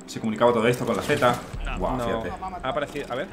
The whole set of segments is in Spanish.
Se comunicaba todo esto con la Z. Guau, No, fíjate. ha aparecido, a ver.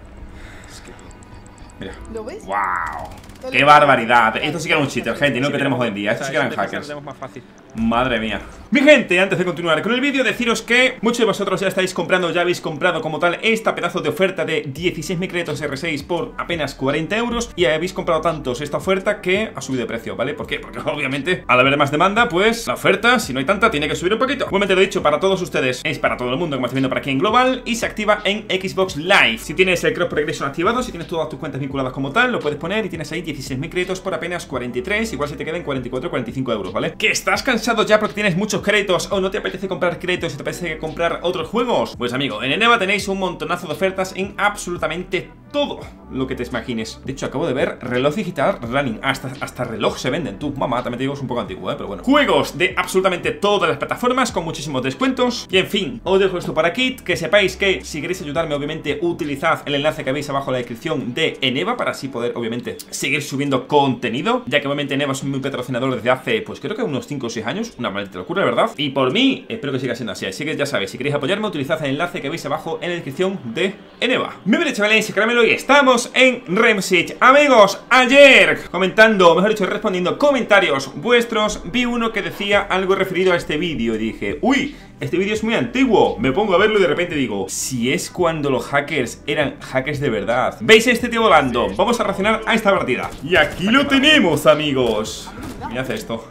Mira. ¿Lo ves? ¡Wow! ¡Qué barbaridad! Esto sí que era un cheater, gente, y no lo que tenemos hoy en día. Esto sí que eran hackers. Más fácil. Madre mía. Mi gente, antes de continuar con el vídeo, deciros que muchos de vosotros ya estáis comprando, ya habéis comprado como tal esta pedazo de oferta de 16.000 créditos R6 por apenas 40 euros. Y habéis comprado tantos esta oferta que ha subido de precio, ¿vale? ¿Por qué? Porque obviamente al haber más demanda, pues la oferta, si no hay tanta, tiene que subir un poquito. Igualmente lo he dicho para todos ustedes, es para todo el mundo, como estáis viendo por aquí en Global. Y se activa en Xbox Live. Si tienes el Cross Progression activado, si tienes todas tus cuentas vinculadas como tal, lo puedes poner y tienes ahí 16.000 créditos por apenas 43. Igual se te queden 44 o 45 euros, ¿vale? ¿Que estás cansado ya porque tienes muchos créditos o no te apetece comprar créditos y te apetece comprar otros juegos? Pues amigo, en Eneba tenéis un montonazo de ofertas en absolutamente todo lo que te imagines. De hecho, acabo de ver reloj digital running. Hasta reloj se venden. Tú, mamá, también te digo, es un poco antiguo, pero bueno. Juegos de absolutamente todas las plataformas con muchísimos descuentos. Y en fin, os dejo esto por aquí. Que sepáis que si queréis ayudarme, obviamente, utilizad el enlace que veis abajo en la descripción de Eneba para así poder, obviamente, seguir subiendo contenido. Ya que obviamente Eneba es mi patrocinador desde hace, pues creo que unos 5 o 6 años. Una maldita locura, ¿verdad? Y por mí, espero que siga siendo así. Así que ya sabéis, si queréis apoyarme, utilizad el enlace que veis abajo en la descripción de Eneba. Me veréis, chavales, caramelo, y estamos en Rainbow Six. Amigos, ayer comentando, mejor dicho, respondiendo comentarios vuestros, vi uno que decía algo referido a este vídeo y dije, uy, este vídeo es muy antiguo. Me pongo a verlo y de repente digo, si es cuando los hackers eran hackers de verdad. ¿Veis a este tío volando? Vamos a reaccionar a esta partida. Y aquí lo tenemos, amigos. Mirad esto.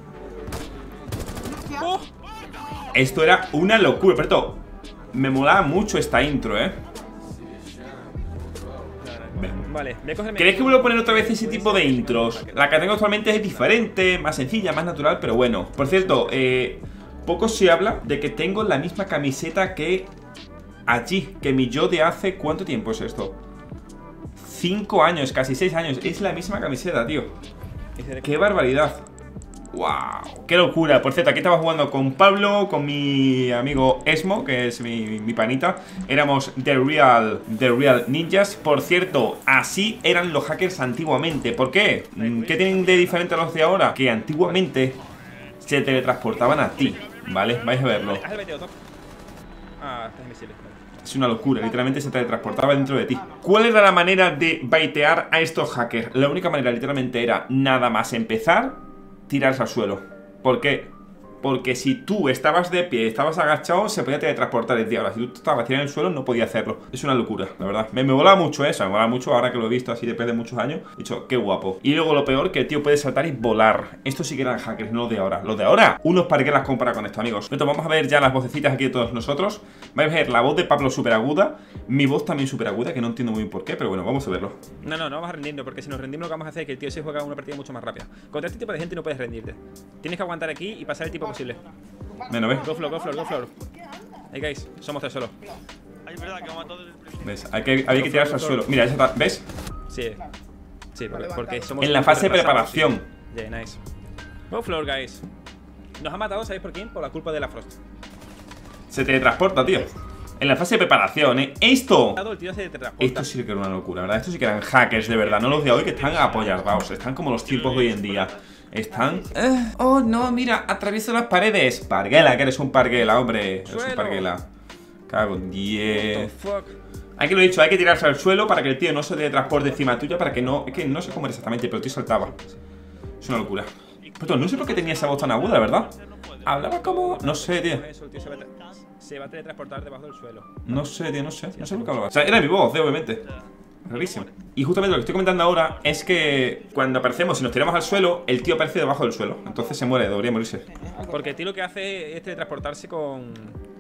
Esto era una locura, pero me molaba mucho esta intro, Vale, voy a cogerme. ¿Queréis que vuelva a poner otra vez ese tipo de intros? La que tengo actualmente es diferente, más sencilla, más natural, pero bueno. Por cierto, poco se habla de que tengo la misma camiseta que allí, que mi yo de hace... ¿Cuánto tiempo es esto? 5 años, casi 6 años. Es la misma camiseta, tío. ¡Qué barbaridad! ¡Wow! ¡Qué locura! Por cierto, aquí estaba jugando con Pablo, con mi amigo Esmo, que es mi panita. Éramos The Real Ninjas. Por cierto, así eran los hackers antiguamente. ¿Por qué? ¿Qué tienen de diferente a los de ahora? Que antiguamente se teletransportaban a ti, ¿vale? Vais a verlo. Es una locura, literalmente se teletransportaba dentro de ti. ¿Cuál era la manera de baitear a estos hackers? La única manera literalmente era nada más empezar, tirarse al suelo. ¿Por qué? Porque si tú estabas de pie, estabas agachado, se podía teletransportar el día. Ahora, si tú estabas tirado en el suelo, no podía hacerlo. Es una locura, la verdad. Me mola mucho eso, me mola mucho ahora que lo he visto así después de muchos años. He dicho, qué guapo. Y luego lo peor, que el tío puede saltar y volar. Esto sí que eran hackers, no los de ahora. Los de ahora, unos parguelas compara con esto, amigos. Entonces vamos a ver ya las vocecitas aquí de todos nosotros. Vais a ver la voz de Pablo súper aguda, mi voz también súper aguda, que no entiendo muy bien por qué, pero bueno, vamos a verlo. No vamos a rendirnos, porque si nos rendimos lo que vamos a hacer es que el tío se juega una partida mucho más rápida. Contra este tipo de gente no puedes rendirte. Tienes que aguantar aquí y pasar el tiempo posible. Bueno, ¿ves? Go floor. Hey guys, somos 3 solo. Ay, es verdad que vamos todos el primero. ¿Ves? Había que tirarse al suelo. Mira, esa está, ¿ves? Sí, porque somos... En la fase de preparación. Yeah, nice. Go floor, guys. Nos ha matado, ¿sabéis por quién? Por la culpa de la Frost. Se teletransporta, tío. En la fase de preparación, Esto El tío se teletransporta. Esto sí que era una locura, ¿verdad? Esto sí que eran hackers de verdad, no los de hoy que están apoyardados. Están como los tiempos de hoy en día. Están... oh, no, mira, atravieso las paredes. Parguela, que eres un parguela, hombre. Eres un parguela. Cago en 10. Hay que lo he dicho, hay que tirarse al suelo para que el tío no se teletransporte encima tuya. Para que no... Es que no sé cómo era exactamente, pero el tío saltaba. Es una locura. Pero no sé por qué tenía esa voz tan aguda, ¿verdad? Hablaba como... No sé, tío. Se va a teletransportar debajo del suelo. No sé, tío, no sé. No sé por qué hablaba. O sea, era mi voz, obviamente. Rarísimo. Y justamente lo que estoy comentando ahora es que cuando aparecemos y nos tiramos al suelo, el tío aparece debajo del suelo. Entonces se muere, debería morirse. Porque el tío lo que hace es teletransportarse con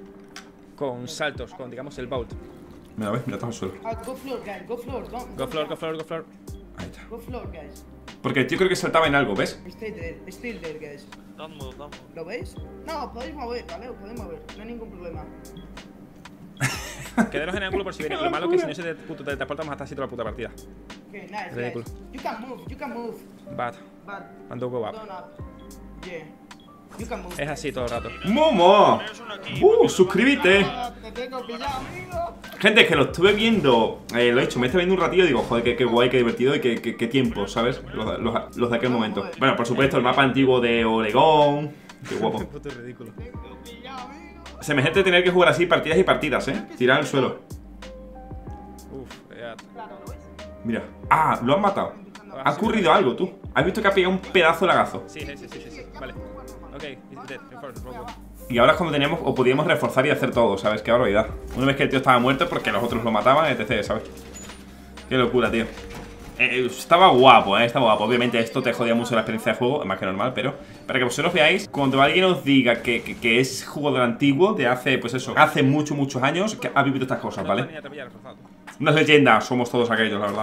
saltos, con digamos el vault. Mira, ves, mira, está al suelo. Go floor, guys, go floor. Go floor. Ahí está. Go floor, guys. Porque el tío creo que saltaba en algo, ¿ves? Still there, guys. Vamos. ¿Lo veis? No, podéis mover, ¿vale? Os podéis mover, no hay ningún problema. Quedaros en ángulo por si viene. Lo malo es que si no se teletransportamos hasta así toda la puta partida. Okay, nice, Ridículo. guys. You can move. Bad. But And don't go up. don't up. Yeah. You can move. Es así todo el rato. ¡Momo! ¡Suscríbete! Te tengo pillado, amigo. Gente, que lo estuve viendo, lo he hecho, me está viendo un ratillo y digo, joder, qué guay, qué divertido y qué tiempo, ¿sabes? Los de aquel momento. Bueno, por supuesto, el mapa antiguo de Oregón. Qué guapo. Puto ridículo. Te tengo pillado, amigo. Semejante tener que jugar así partidas y partidas, tirar al suelo. Uf, Mira. Ah, lo han matado. Ha ocurrido algo, tú. ¿Has visto que ha pegado un pedazo de lagazo? sí. Vale. Ok, he's dead. Y ahora es cuando teníamos o podíamos reforzar y hacer todo, ¿sabes? Qué barbaridad. Una vez que el tío estaba muerto porque los otros lo mataban, etc, ¿sabes? Qué locura, tío. Estaba guapo, estaba guapo. Obviamente esto te jodía mucho la experiencia de juego, más que normal, pero para que vosotros veáis, cuando alguien os diga que es jugador antiguo, de hace, pues eso, hace muchos años, que ha vivido estas cosas, ¿vale? Unas leyendas somos todos aquellos, la verdad.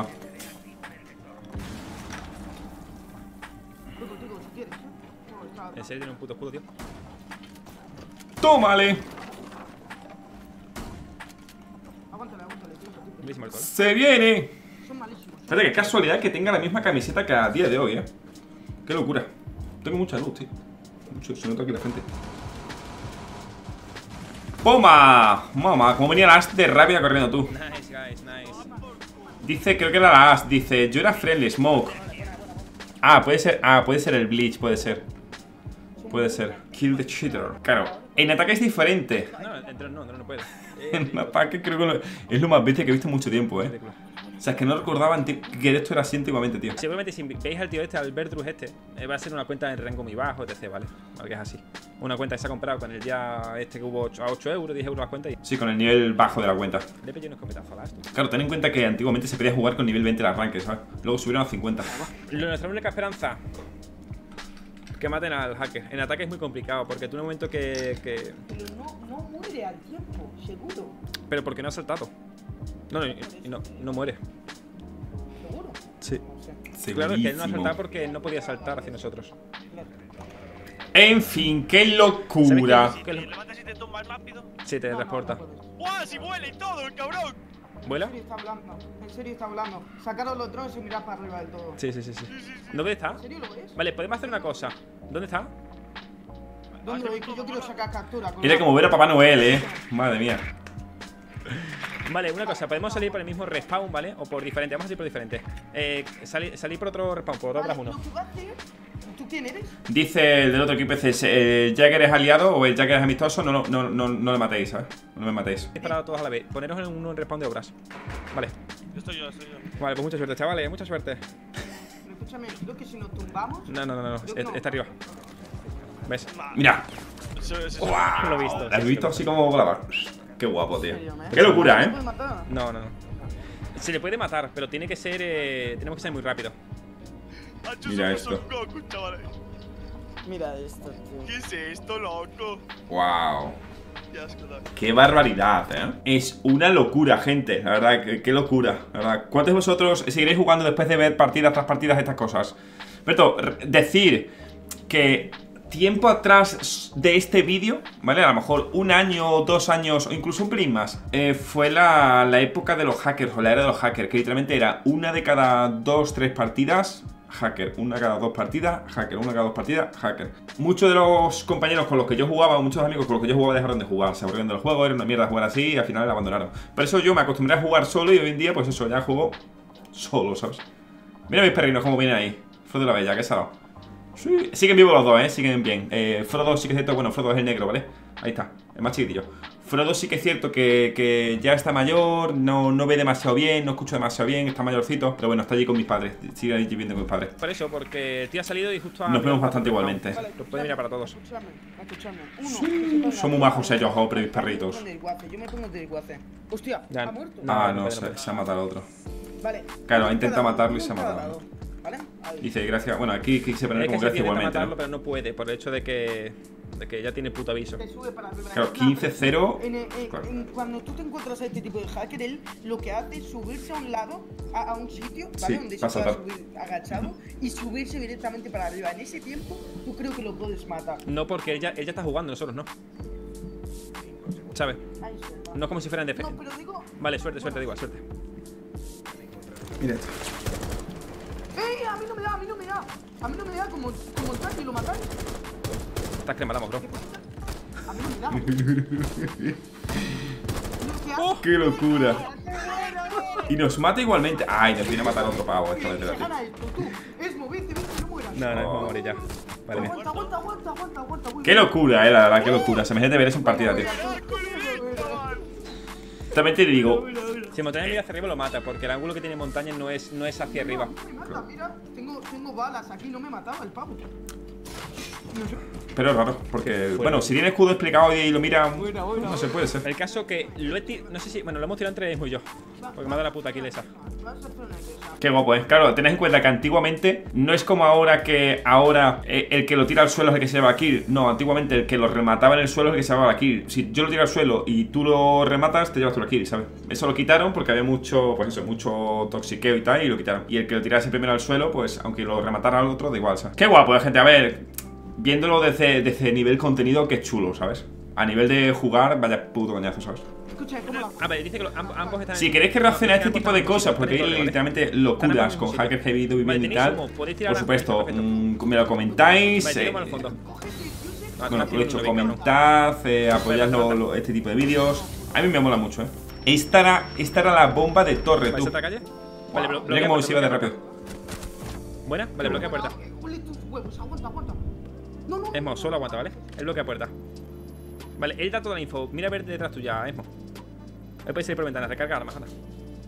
En serio tiene un puto escudo, tío. ¡Tómale! Aguántale, tío. Buenísimo el gol. ¡Se viene! Son malísimos. Fíjate, qué casualidad que tenga la misma camiseta que a día de hoy, Qué locura. Tengo mucha luz, tío. Se nota aquí la frente. ¡Poma! Mamá, como venía la as de rápida corriendo tú. Nice, guys, nice. Dice, creo que era la as. Dice, yo era friendly, smoke. Ah, puede ser el bleach, puede ser. Puede ser. Kill the cheater. Claro, en ataque es diferente. No puede. En ataque creo que es lo más bestia que he visto en mucho tiempo, Ridículo. O sea, es que no recordaba que esto era así antiguamente, tío. Seguramente si veis al tío este, al Bertrus este, va a ser una cuenta en rango muy bajo, etc, ¿vale? Porque es así. Una cuenta que se ha comprado con el día este que hubo a 8 euros, 10 euros la cuenta y... Sí, con el nivel bajo de la cuenta. Le pillé unos escopetazos a la esto. Claro, ten en cuenta que antiguamente se podía jugar con nivel 20 el arranque, ¿sabes? Luego subieron a 50. Nuestra única esperanza, que maten al hacker. En ataque es muy complicado, porque tú en un momento que... Pero no muere al tiempo, seguro. Pero porque no ha saltado. No muere. ¿Seguro? Sí. Claro, es que él no ha saltado porque no podía saltar hacia nosotros. En fin, qué locura. ¿Sabes qué? ¿Te levantas y te tumbas rápido? Sí, te transporta. ¡Guau! ¡Si vuela y todo, el cabrón! ¿Vuela? En serio está hablando. Sacaros los drones y mirad para arriba del todo. Sí. ¿Dónde está? ¿En serio lo ves? Vale, podemos hacer una cosa. ¿Dónde está? ¿Dónde lo es? Que yo quiero sacar captura. Era como ver a Papá Noel, Madre mía. Vale, una cosa, podemos salir por el mismo respawn, ¿vale? O por diferente, vamos a salir por diferente. Salir por otro respawn, por otras uno. ¿Tú quién eres? Dice el del otro equipo, dice, Jagger es aliado o el Jagger es amistoso, no le matéis, ¿sabes? No me matéis. Disparado todos a la vez, poneros en uno en respawn de obras. Vale. Estoy yo. Vale, pues mucha suerte, chavales, mucha suerte. Escúchame, creo que si nos tumbamos. No, está arriba. ¿Ves? Mira. No lo he visto. ¿Has visto así como volaba? Qué guapo, tío. ¿En serio, Qué locura, ¿Se puede matar? No. Se le puede matar, pero tiene que ser. Tenemos que ser muy rápido. Mira esto. Goku, chavales. Mira esto, tío. ¿Qué es esto, loco? Wow. Qué asco, da. Qué barbaridad, Es una locura, gente. La verdad, qué locura. La verdad. ¿Cuántos de vosotros seguiréis jugando después de ver partidas tras partidas estas cosas? Berto, decir que tiempo atrás de este vídeo, ¿vale? A lo mejor 1 año, 2 años o incluso un pelín más, fue la época de los hackers o la era de los hackers, que literalmente era una de cada 2, 3 partidas hacker, una cada 2 partidas hacker, una cada 2 partidas hacker. Muchos de los compañeros con los que yo jugaba, muchos amigos con los que yo jugaba dejaron de jugar, se aburrieron del juego, era una mierda jugar así y al final la abandonaron. Por eso yo me acostumbré a jugar solo y hoy en día pues eso, ya juego solo, ¿sabes? Mira mis perrinos como vienen ahí. Frodo de la Bella, qué salado. Sí, siguen vivos los dos, siguen bien. Frodo sí que es cierto, bueno, Frodo es el negro, ¿vale? Ahí está, el más chiquitillo. Frodo sí que es cierto que ya está mayor, no ve demasiado bien, no escucha demasiado bien, está mayorcito. Pero bueno, está allí con mis padres, sigue allí viviendo con mis padres. Por eso, porque el tío ha salido y justo Nos vemos bastante igualmente. Lo puede mirar para todos. Escúchame. Somos majos ellos, pero mis perritos. Yo me pongo del guace. Hostia, Ya. ¿ha muerto? Ah, no no, puede. se ha matado al otro. Vale. Claro, ha intentado matarlo y se ha Cada matado. lado, ¿vale? Ahí. Dice, gracias, bueno, aquí se pone Es que como se gracias tiene que igualmente, matarlo, ¿no? pero no puede, por el hecho de que ya tiene puto aviso. Te sube para arriba. Claro, 15-0. Cuando tú te encuentras a este tipo de hacker, él lo que hace es subirse a un lado, a un sitio, ¿vale? Sí, Donde se pasa pueda tal. subir agachado y subirse directamente para arriba. En ese tiempo, tú creo que lo puedes matar. No, porque él ya está jugando, nosotros no. ¿Sabes? Ay, suerte. No como si fueran defensa. No, pero digo. Vale, suerte, da igual, suerte. Mira esto. ¡Ey! A mí no me da, a mí no me da. A mí no me da como el tanque, lo matáis. Estás que le matamos, bro. A mí no me da. ¡Oh! ¡Qué locura! Y nos mata igualmente. Ay, nos viene a matar otro pavo. Esto de Se gana esto, tú. Esmo, vente, no mueras. No, no, vamos a morir ya. Vale, bien. Aguanta. Qué locura, la verdad, qué locura. Se me hace de ver eso en partida, tío. También te digo, Si montaña mira hacia arriba lo mata, porque el ángulo que tiene montaña no es hacia arriba. Mira, tengo balas aquí, no me mataba el pavo. pero es raro, porque, bueno, si tiene escudo explicado y lo mira, no se puede ser. El caso que lo he tirado, no sé si, bueno, lo hemos tirado entre Esmo y yo, porque me ha dado la puta Aquiles. Qué guapo, claro, tened en cuenta que antiguamente no es como ahora que el que lo tira al suelo es el que se lleva la kill. No, antiguamente el que lo remataba en el suelo es el que se llevaba la kill. Si yo lo tiro al suelo y tú lo rematas, te llevas tú la kill, ¿sabes? Eso lo quitaron porque había mucho, pues eso, mucho toxiqueo y tal, y lo quitaron. Y el que lo tirase primero al suelo, pues aunque lo rematara al otro, da igual, ¿sabes? Qué guapo, gente, a ver, viéndolo desde nivel contenido, qué chulo, ¿sabes? A nivel de jugar, vaya puto coñazo, ¿sabes? Escucha, ¿cómo la... A ver, dice que ambos están. Si queréis que reaccione a este tipo de cosas, porque hay literalmente locuras con Hacker Heavy viviendo y tal, por supuesto, me lo comentáis. Bueno, por hecho, comentad, apoyad este tipo de vídeos. A mí me mola mucho, ¿eh? Esta era la bomba de torre, tú. ¿Otra calle? Vale, Mira cómo se iba de rápido. Buena, vale, bloquea puerta. Huele tus huevos, aguanta. No. Esmo, solo aguanta, ¿vale? Él bloquea puerta. Vale, él da toda la info. Mira a ver detrás tuya, Esmo. Él puede salir por ventana, recarga armas, anda.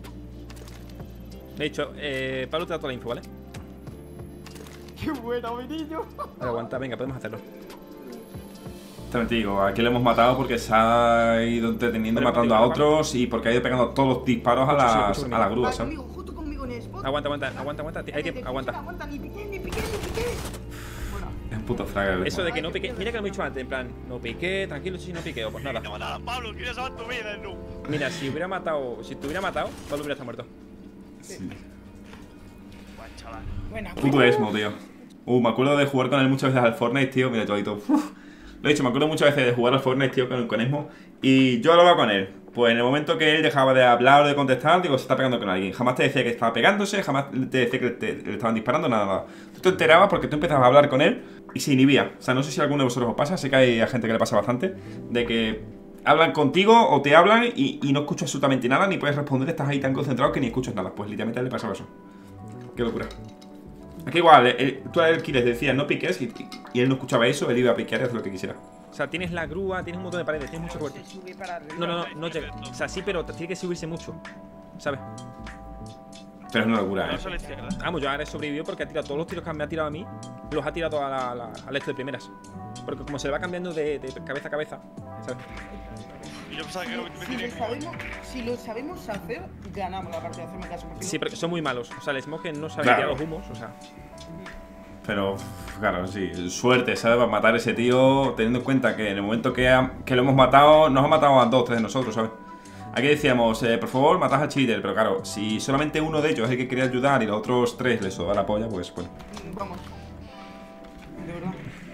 De hecho, Pablo te da toda la info, ¿vale? Qué bueno, mi niño. Vale, aguanta, venga, podemos hacerlo. También te digo, aquí lo hemos matado porque se ha ido entreteniendo matando a otros y porque ha ido pegando todos los disparos a la grúa, ¿sabes? Justo conmigo en el spot. Aguanta. Hay que. Aguanta. Aguanta, ni piqué. Bueno, Es un puto frag. Eso de que no pique. Mira que lo he dicho antes, en plan, no pique, tranquilo, si no piqueo, pues nada. No, nada, Pablo, quieres salvar tu vida, no. Mira, si te hubiera matado, Pablo hubiera estado muerto. Sí. Buen chaval. buena. Puto Esmo, tío. Me acuerdo de jugar con él muchas veces al Fortnite, tío. Mira, yo ahí todo. Lo he dicho, me acuerdo muchas veces de jugar al Fortnite, tío, con Esmo. Y yo hablaba con él. Pues en el momento que él dejaba de hablar o de contestar, digo, se está pegando con alguien. Jamás te decía que estaba pegándose, jamás te decía que le estaban disparando, nada. Tú te enterabas porque tú empezabas a hablar con él y se inhibía. O sea, no sé si a alguno de vosotros os pasa, sé que hay a gente que le pasa bastante, de que hablan contigo o te hablan y no escuchas absolutamente nada, ni puedes responder, estás ahí tan concentrado que ni escuchas nada. Pues literalmente a él le pasaba eso. Qué locura. Aquí igual, tú a él le decías no piques y él no escuchaba eso, él iba a piquear y hacer lo que quisiera. O sea, tienes la grúa, tienes un montón de paredes, tienes mucho cobertura. No llega. O sea, sí, pero tiene que subirse mucho, ¿sabes? Pero es una locura, No solo izquierda. Vamos, yo ahora he sobrevivido porque ha tirado todos los tiros que me ha tirado a mí, los ha tirado al esto de primeras. Porque como se le va cambiando de cabeza a cabeza, ¿sabes? Y yo pensaba que me tenía que... Si lo sabemos hacer, ganamos la partida, hacemos caso. Sí, pero son muy malos. O sea, el Smoke no sabe Claro. tirar los humos, o sea. Pero, claro, sí, suerte, ¿sabes? Para matar a ese tío, teniendo en cuenta que en el momento que lo hemos matado, nos ha matado a 2 o 3 de nosotros, ¿sabes? Aquí decíamos, por favor, matad al cheater, pero claro, si solamente uno de ellos es el que quería ayudar y los otros 3 les soba la polla, pues bueno. Vamos. De verdad.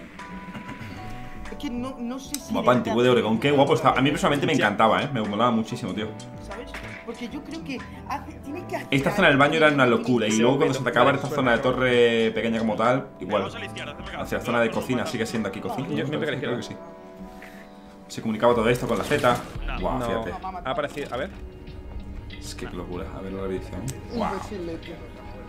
Es que no sé si... Guapa, antiguo de Oregón, qué guapo está. A mí personalmente me encantaba, ¿eh? Me molaba muchísimo, tío. ¿Sabes? Porque yo creo que tiene que hacer Esta zona del baño era una locura. Y luego cuando se atacaba esta zona de torre pequeña como tal, igual. Vamos a la izquierda, hacemos caso. Hacia la zona de cocina, sigue siendo aquí cocina. Yo me parece Creo que sí. Se comunicaba todo esto con la Z. Guau, No, fíjate. ha aparecido. A ver. Es que qué locura. A ver la edición. Guau. Imposible, tío.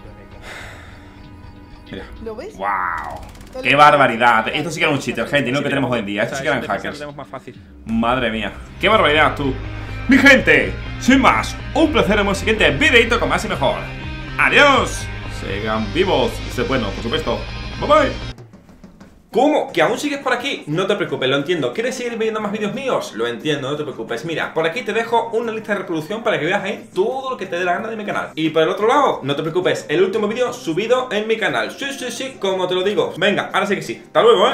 Mira. ¿Lo ves? ¡Wow! ¡Qué barbaridad! Esto sí que era un cheater, gente, y no lo que tenemos hoy en día. Esto sí que eran Lo hackers. tenemos más fácil. Madre mía. ¡Qué barbaridad, tú! ¡Mi gente! Sin más, un placer en el siguiente videito con más y mejor. ¡Adiós! Sigan vivos. Y sé bueno, por supuesto. ¡Bye bye! ¿Cómo? ¿Que aún sigues por aquí? No te preocupes, lo entiendo. ¿Quieres seguir viendo más vídeos míos? Lo entiendo, no te preocupes. Mira, por aquí te dejo una lista de reproducción para que veas ahí todo lo que te dé la gana de mi canal. Y por el otro lado, no te preocupes, el último vídeo subido en mi canal. Sí, como te lo digo. Venga, ahora sí que sí. Hasta luego,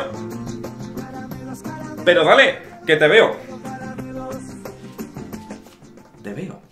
Pero dale, que te veo. Te veo.